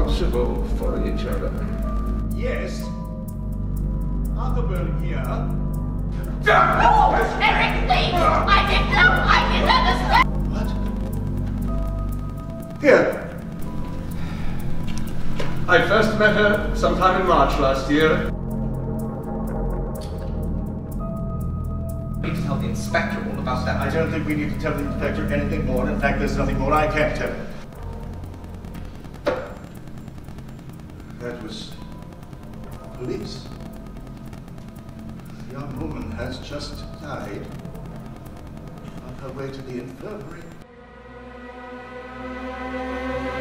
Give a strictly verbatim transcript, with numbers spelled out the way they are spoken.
responsible for each other. Yes. Arthurburn here. No! Eric, please! I didn't know! I didn't understand! What? Here. I first met her sometime in March last year. We need to tell the inspector all about that. I don't think we need to tell the inspector anything more. In fact, there's nothing more I can tell him. That was police. The young woman has just died on her way to the infirmary.